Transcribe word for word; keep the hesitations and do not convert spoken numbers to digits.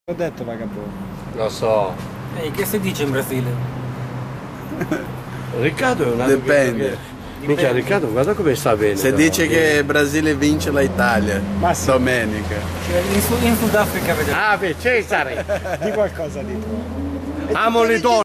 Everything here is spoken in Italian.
Ho detto vagabondo. Lo so. Ehi, che si dice in Brasile? Riccardo è un altro. Dipende. Che... Minchia, Riccardo, guarda come sta bene. Se però, dice bene. che Brasile vince la Italia Ma sì. domenica. Cioè, in, Sud- in Sudafrica vedete. Ah, beh, Cesare! Di qualcosa di tuo. Amo le donne!